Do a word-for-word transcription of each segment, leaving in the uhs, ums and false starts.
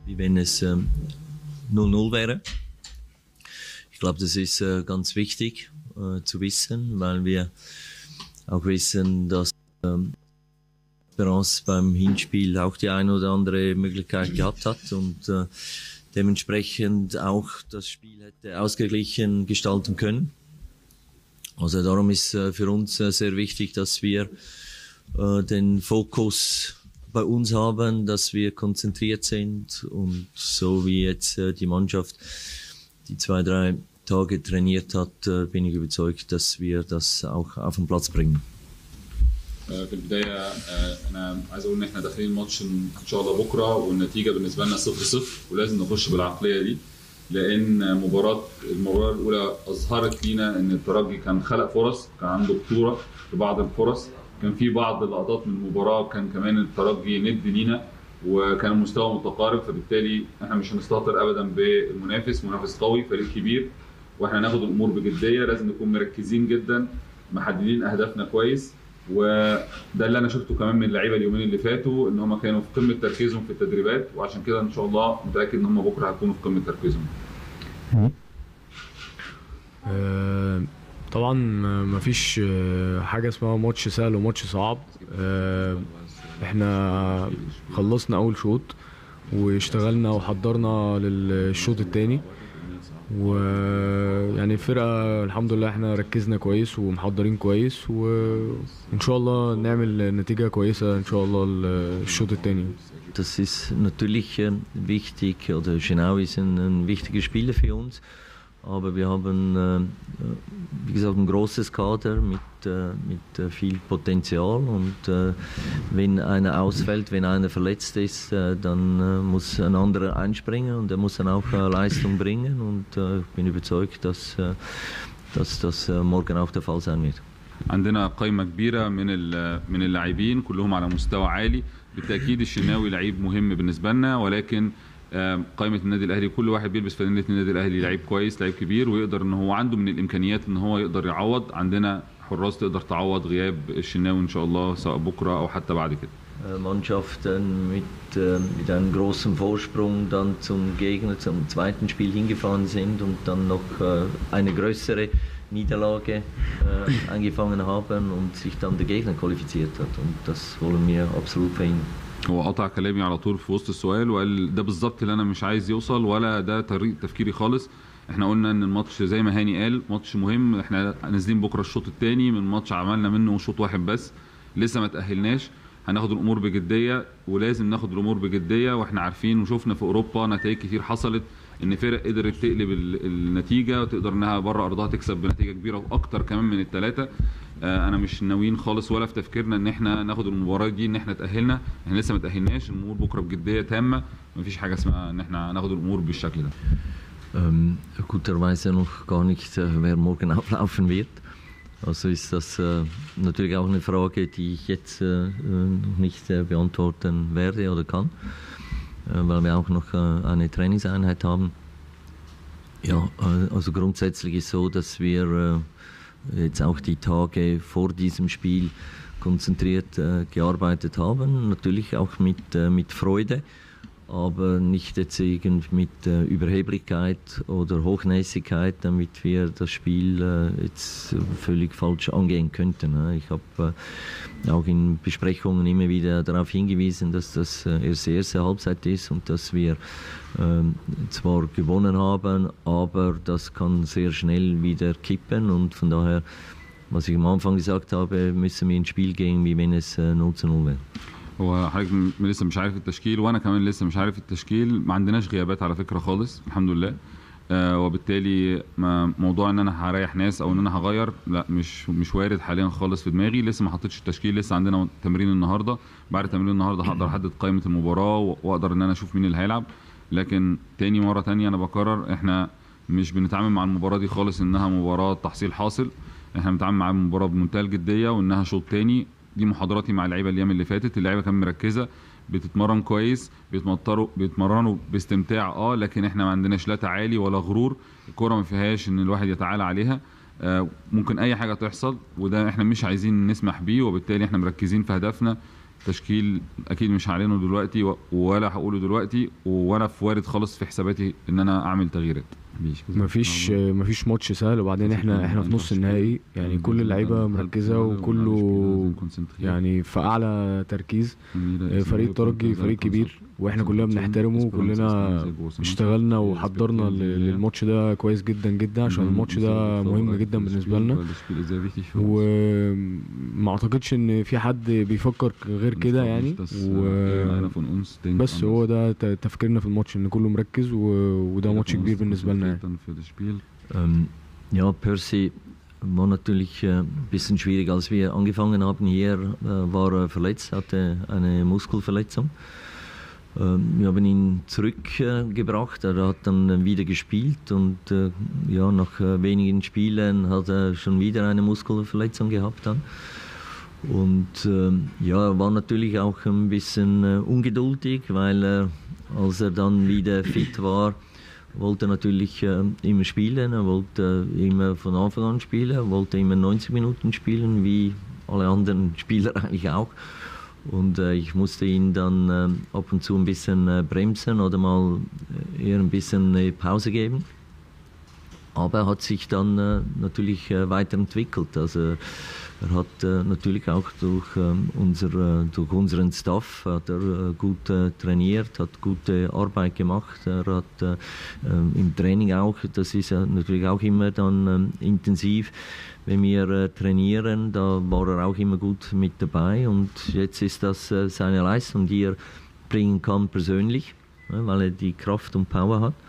wie wenn es null null wäre. Ich glaube, das ist ganz wichtig zu wissen, weil wir auch wissen, dass Esperance beim Hinspiel auch die eine oder andere Möglichkeit gehabt hat und dementsprechend auch das Spiel hätte ausgeglichen gestalten können. Also darum ist für uns sehr wichtig, dass wir den Fokus bei uns haben, dass wir konzentriert sind und so wie jetzt die Mannschaft die zwei, drei Tage trainiert hat, bin ich überzeugt, dass wir das auch auf den Platz bringen. في البدايه انا عايز اقول ان احنا داخلين الماتش ان شاء الله بكره والنتيجه بالنسبه لنا صفر صفر ولازم نخش بالعقليه دي لان مباراه المباراه الاولى اظهرت لينا ان الترجي كان خلق فرص كان عنده خطوره في بعض الفرص كان في بعض اللقطات من المباراه كان كمان الترجي ند لينا وكان المستوى متقارب فبالتالي احنا مش هنستهتر ابدا بالمنافس منافس قوي فريق كبير واحنا ناخد الامور بجديه لازم نكون مركزين جدا محددين اهدافنا كويس وده اللي انا شفته كمان من اللعيبه اليومين اللي فاتوا ان هم كانوا في قمه تركيزهم في التدريبات وعشان كده ان شاء الله متاكد ان هم بكره هيكونوا في قمه تركيزهم. أه طبعا مفيش حاجه اسمها ماتش سهل وماتش صعب. أه احنا خلصنا اول شوط واشتغلنا وحضرنا للشوط الثاني ويعني الفرقه الحمد لله احنا ركزنا كويس ومحضرين كويس وان شاء الله نعمل نتيجه كويسه ان شاء الله الشوط الثاني. Das ist natürlich wichtig oder Genau ist ein, ein wichtiger Spieler für uns. Aber wir haben, wie gesagt, ein großes Kader mit, mit viel Potenzial und wenn einer ausfällt, wenn einer verletzt ist, dann muss ein anderer einspringen und er muss dann auch Leistung bringen und ich bin überzeugt, dass, dass das morgen auch der Fall sein wird. عندنا قائمة كبيرة من من اللاعبين كلهم على مستوى عالي بالتأكيد الشناوي لعيب مهم بالنسبة لنا ولكن قائمة النادي الأهلي كل واحد بيلبس فانلة النادي الأهلي لعيب كويس لعيب كبير ويقدر ان هو عنده من الإمكانيات ان هو يقدر يعوض عندنا حراس تقدر تعوض غياب الشناوي ان شاء الله سواء بكرة أو حتى بعد كده. Mannschaften mit, mit einem großen Vorsprung dann zum Gegner zum zweiten Spiel hingefahren sind und dann noch eine größere Niederlage äh, eingefangen haben und sich dann der Gegner qualifiziert hat und das wollen wir absolut verhindern. هو قطع كلامي على طول في وسط السؤال وقال ده بالظبط اللي انا مش عايز يوصل ولا ده طريقه تفكيري خالص. احنا قلنا ان الماتش زي ما هاني قال ماتش مهم احنا نازلين بكره الشوط الثاني من ماتش عملنا منه شوط واحد بس لسه ما تاهلناش هناخد الامور بجديه ولازم ناخد الامور بجديه واحنا عارفين وشوفنا في اوروبا نتائج كتير حصلت ان فرق قدرت تقلب النتيجه وتقدر انها بره ارضها تكسب بنتيجه كبيره واكتر كمان من الثلاثه. انا مش ناويين خالص ولا في تفكيرنا ان احنا ناخد المباراه دي ان احنا تاهلنا احنا لسه ما تاهلناش الامور بكره بجديه تامه مفيش حاجه اسمها ان احنا ناخد الامور بالشكل ده. Ähm, guterweise noch gar nicht, wer morgen auflaufen wird. Also ist das äh, natürlich auch eine Frage, die ich jetzt äh, noch nicht äh, beantworten werde oder kann, äh, weil wir auch noch äh, eine Trainingseinheit haben. Ja, äh, also grundsätzlich ist so, dass wir äh, jetzt auch die Tage vor diesem Spiel konzentriert äh, gearbeitet haben, natürlich auch mit, äh, mit Freude. Aber nicht jetzt irgend mit äh, Überheblichkeit oder Hochnäsigkeit, damit wir das Spiel äh, jetzt völlig falsch angehen könnten. Ne? Ich habe äh, auch in Besprechungen immer wieder darauf hingewiesen, dass das äh, erst die erste Halbzeit ist und dass wir äh, zwar gewonnen haben, aber das kann sehr schnell wieder kippen und von daher, was ich am Anfang gesagt habe, müssen wir ins Spiel gehen, wie wenn es äh, null zu null wäre. هو حضرتك لسه مش عارف التشكيل وانا كمان لسه مش عارف التشكيل ما عندناش غيابات على فكره خالص الحمد لله آه وبالتالي ما موضوع ان انا هريح ناس او ان انا هغير لا مش مش وارد حاليا خالص في دماغي لسه ما حطيتش التشكيل لسه عندنا تمرين النهارده بعد تمرين النهارده هقدر احدد قائمه المباراه واقدر ان انا اشوف مين اللي هيلعب لكن تاني مره تانية انا بكرر احنا مش بنتعامل مع المباراه دي خالص انها مباراه تحصيل حاصل احنا بنتعامل مع المباراه بمنتهى الجديه وانها شوط تاني دي محاضراتي مع اللعيبه الايام اللي فاتت اللعيبه كانت مركزه بتتمرن كويس بيتمطروا بيتمرنوا باستمتاع اه لكن احنا ما عندناش لا تعالي ولا غرور الكوره ما فيهاش ان الواحد يتعالى عليها آه ممكن اي حاجه تحصل وده احنا مش عايزين نسمح بيه وبالتالي احنا مركزين في هدفنا تشكيل اكيد مش هعلنه دلوقتي ولا هقوله دلوقتي، ولا في وارد خالص في حساباتي ان انا اعمل تغييرات. مفيش مفيش ماتش سهل، وبعدين احنا احنا في نص النهائي، يعني كل اللعيبه مركزه وكله يعني في اعلى تركيز. فريق الترجي فريق كبير واحنا كلنا بنحترمه، وكلنا اشتغلنا وحضرنا للماتش ده كويس جدا جدا، عشان الماتش ده مهم جدا بالنسبه لنا، وما اعتقدش ان في حد بيفكر غير كده يعني. بس هو ده تفكيرنا في الماتش، ان كله مركز، وده ماتش كبير بالنسبه لنا. Ähm, ja, Percy war natürlich ein bisschen schwierig. Als wir angefangen haben hier, äh, war er verletzt, hatte eine Muskelverletzung. Ähm, wir haben ihn zurückgebracht, äh, er hat dann wieder gespielt und äh, ja, nach äh, wenigen Spielen hat er schon wieder eine Muskelverletzung gehabt dann. Und äh, ja, er war natürlich auch ein bisschen äh, ungeduldig, weil er, als er dann wieder fit war, wollte natürlich äh, immer spielen, er wollte äh, immer von Anfang an spielen, er wollte immer neunzig Minuten spielen, wie alle anderen Spieler eigentlich auch. Und äh, ich musste ihn dann äh, ab und zu ein bisschen äh, bremsen oder mal eher ein bisschen eine Pause geben. Aber er hat sich dann äh, natürlich äh, weiterentwickelt. Also er hat äh, natürlich auch durch, äh, unser, äh, durch unseren Staff hat er äh, gut äh, trainiert, hat gute Arbeit gemacht. Er hat äh, äh, im Training auch, das ist äh, natürlich auch immer dann äh, intensiv. Wenn wir äh, trainieren, da war er auch immer gut mit dabei. Und jetzt ist das äh, seine Leistung, die er bringen kann persönlich, äh, weil er die Kraft und Power hat.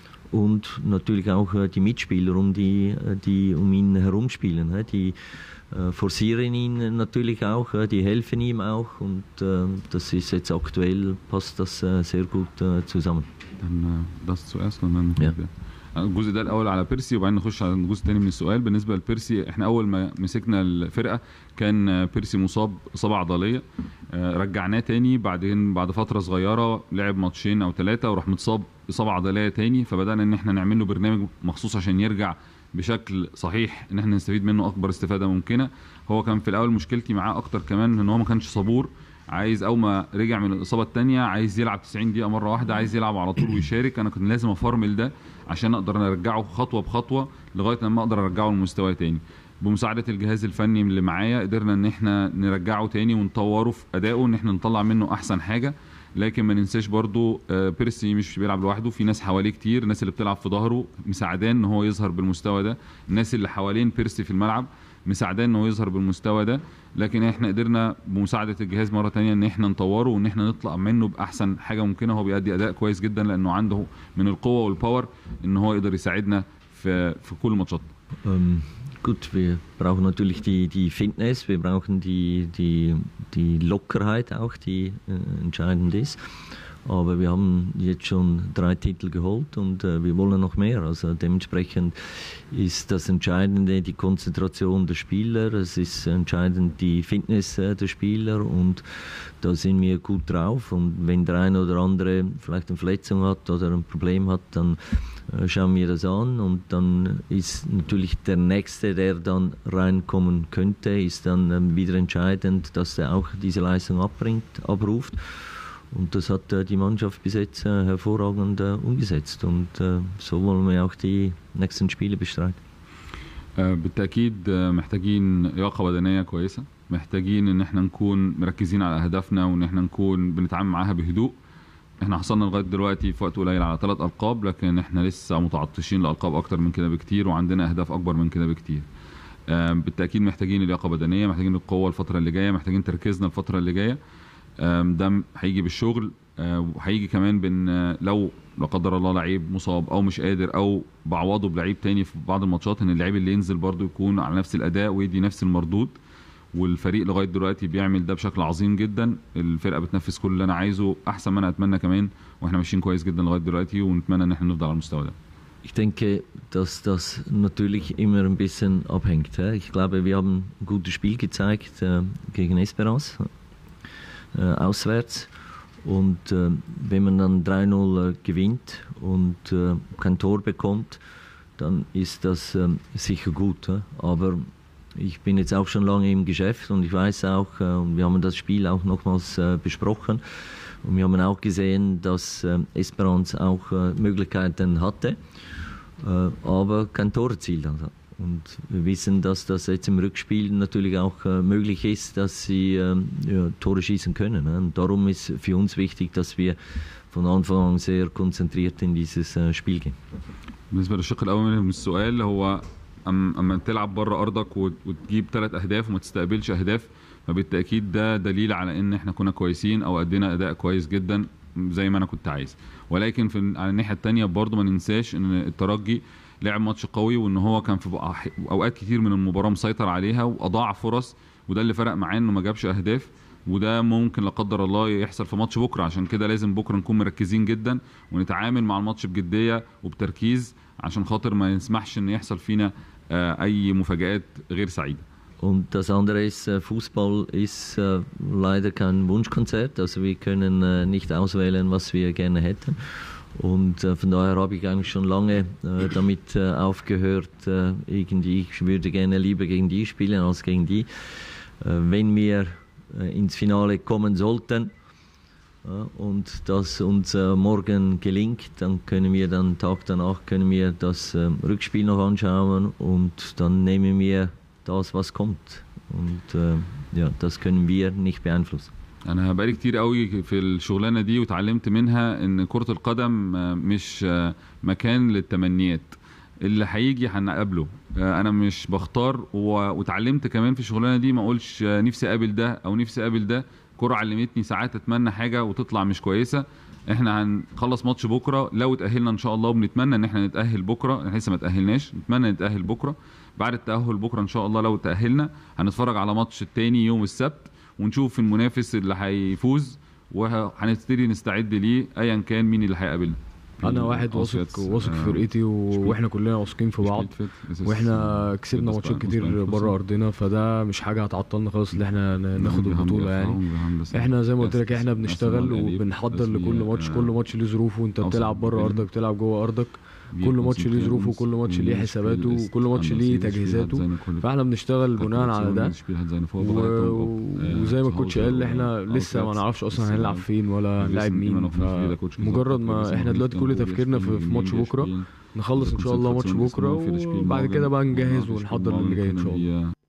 Und natürlich auch äh, die Mitspieler, um die, äh, die um ihn herum spielen, äh, die äh, forcieren ihn natürlich auch, äh, die helfen ihm auch, und äh, das ist jetzt aktuell, passt das äh, sehr gut äh, zusammen. Dann äh, das zuerst und dann ja. الجزء ده الاول على بيرسي، وبعدين نخش على الجزء الثاني من السؤال. بالنسبه لبيرسي، احنا اول ما مسكنا الفرقه كان بيرسي مصاب اصابه عضليه، رجعناه تاني، بعدين بعد فتره صغيره لعب ماتشين او ثلاثه وراح متصاب اصابه عضليه تاني، فبدانا ان احنا نعمل له برنامج مخصوص عشان يرجع بشكل صحيح، ان احنا نستفيد منه اكبر استفاده ممكنه. هو كان في الاول مشكلتي معاه اكتر كمان ان هو ما كانش صبور، عايز اول ما رجع من الاصابه الثانيه عايز يلعب تسعين دقيقه مره واحده، عايز يلعب على طول ويشارك. انا كنت لازم افرمل ده عشان اقدر ارجعه خطوه بخطوه لغايه لما اقدر ارجعه لمستواه تاني. بمساعده الجهاز الفني اللي معايا قدرنا ان احنا نرجعه تاني ونطوره في ادائه، ان احنا نطلع منه احسن حاجه. لكن ما ننساش برضو بيرسي مش بيلعب لوحده، في ناس حواليه كتير، الناس اللي بتلعب في ظهره مساعداه ان هو يظهر بالمستوى ده، الناس اللي حوالين بيرسي في الملعب مساعداه ان هو يظهر بالمستوى ده. لكن احنا قدرنا بمساعده الجهاز مره ثانيه ان احنا نطوره وان احنا نطلع منه باحسن حاجه ممكنه. هو بيأدي اداء كويس جدا لانه عنده من القوه والباور ان هو يقدر يساعدنا في في كل ماتشات. Um, gut, wir brauchen natürlich die, die Fitness, wir brauchen die, die, die Lockerheit auch, die äh, entscheidend ist. Aber wir haben jetzt schon drei Titel geholt und äh, wir wollen noch mehr. Also dementsprechend ist das Entscheidende die Konzentration der Spieler, es ist entscheidend die Fitness äh, der Spieler, und da sind wir gut drauf. Und wenn der eine oder andere vielleicht eine Verletzung hat oder ein Problem hat, dann äh, schauen wir das an, und dann ist natürlich der Nächste, der dann reinkommen könnte, ist dann äh, wieder entscheidend, dass er auch diese Leistung abbringt, abruft. Und das hat äh, die Mannschaft bis jetzt äh, hervorragend äh, umgesetzt, und äh, so wollen wir auch die nächsten Spiele bestreiten. بالتأكيد محتاجين لياقة بدنية كويسة، محتاجين ان احنا نكون مركزين على اهدافنا وان احنا نكون بنتعامل معاها بهدوء. احنا حصلنا لغاية دلوقتي في وقت قليل على ثلاث ألقاب، لكن احنا لسه متعطشين لألقاب اكتر من كده بكتير، وعندنا اهداف اكبر من كده بكتير. بالتأكيد محتاجين لياقة بدنية، محتاجين القوة الفترة اللي جاية، محتاجين تركيزنا الفترة اللي جاية. ده هيجي بالشغل، وهيجي كمان بان لو لا قدر الله لعيب مصاب او مش قادر او بعوضه بلعيب تاني في بعض الماتشات، ان اللعيب اللي ينزل برضو يكون على نفس الاداء ويدي نفس المردود. والفريق لغايه دلوقتي بيعمل ده بشكل عظيم جدا، الفرقه بتنفذ كل اللي انا عايزه احسن ما انا اتمنى كمان، واحنا ماشيين كويس جدا لغايه دلوقتي، ونتمنى ان احنا نفضل على المستوى ده. Ich denke, dass das natürlich immer ein bisschen abhängt. Ich glaube, wir haben ein gutes Spiel gezeigt äh, gegen Esperance äh, auswärts. Und äh, wenn man dann drei null äh, gewinnt und äh, kein Tor bekommt, dann ist das äh, sicher gut. Äh? Aber ich bin jetzt auch schon lange im Geschäft und ich weiß auch, und wir haben das Spiel auch nochmals besprochen und wir haben auch gesehen, dass Esperance auch Möglichkeiten hatte, aber kein Tor erzielt hat. Und wir wissen, dass das jetzt im Rückspiel natürlich auch möglich ist, dass sie ja, Tore schießen können. Und darum ist für uns wichtig, dass wir von Anfang an sehr konzentriert in dieses Spiel gehen. بالنسبة للشق الأول من السؤال هو أما تلعب بره أرضك وتجيب ثلاث أهداف وما تستقبلش أهداف فبالتأكيد ده دليل على إن إحنا كنا كويسين أو أدينا أداء كويس جدا زي ما أنا كنت عايز. ولكن في على الناحية التانية برضه ما ننساش إن الترجي لعب ماتش قوي وإن هو كان في أوقات كتير من المباراة مسيطر عليها وأضاع فرص وده اللي فرق معاه إنه ما جابش أهداف وده ممكن لا قدر الله يحصل في ماتش بكره. عشان كده لازم بكره نكون مركزين جدا ونتعامل مع الماتش بجديه وبتركيز عشان خاطر ما نسمحش ان يحصل فينا اي مفاجآت غير سعيده. Und das andere ist, Fußball ist leider kein Wunschkonzert, also wir können nicht auswählen, was wir gerne hätten. Und von daher habe ich eigentlich schon lange damit aufgehört, irgendwie, ich würde gerne lieber gegen die spielen als gegen die. Wenn wir ins Finale kommen sollten und das uns morgen gelingt, dann können wir dann Tag danach können wir das Rückspiel noch anschauen und dann nehmen wir das, was kommt. Und ja, das können wir nicht beeinflussen. أنا بقالي كتير قوي في الشغلانة دي وتعلمت منها إن كرة القدم مش مكان للتمنيات. اللي هيجي هنقابله. انا مش بختار واتعلمت كمان في الشغلانه دي ما اقولش نفسي اقابل ده او نفسي اقابل ده. كرة علمتني ساعات اتمنى حاجه وتطلع مش كويسه. احنا هنخلص ماتش بكره لو اتاهلنا ان شاء الله وبنتمنى ان احنا نتاهل بكره. احنا لسه ما اتاهلناش نتمنى نتاهل بكره. بعد التاهل بكره ان شاء الله لو تاهلنا هنتفرج على ماتش التاني يوم السبت ونشوف المنافس اللي هيفوز وهنبتدي نستعد ليه ايا كان مين اللي هيقابلنا. انا واحد واثق واثق في فرقتي واحنا كلنا واثقين في بعض واحنا كسبنا ماتشات كتير بره ارضنا فده مش حاجه هتعطلنا خالص ان احنا ناخد البطوله يعني. احنا زي ما قلت لك احنا بنشتغل وبنحضر لكل ماتش. كل ماتش ليه ظروفه وانت بتلعب بره ارضك بتلعب جوه ارضك. كل ماتش ليه ظروفه وكل ماتش ليه حساباته وكل ماتش ليه تجهيزاته فاحنا بنشتغل بناء على ده. وزي ما الكوتش قال احنا لسه ما نعرفش اصلا هنلعب فين ولا هنلعب مين. فمجرد ما احنا دلوقتي كل تفكيرنا في ماتش بكره نخلص ان شاء الله ماتش بكره وبعد كده بقى نجهز ونحضر للي جاي ان شاء الله.